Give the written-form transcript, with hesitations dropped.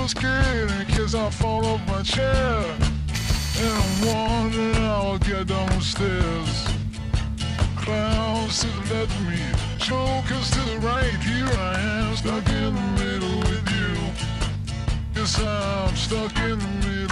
scared in case I fall off my chair. And I'm wondering how I'll get down the stairs. Clowns to the left of me, jokers to the right. Here I am, stuck in the middle with you. Yes, I'm stuck in the middle.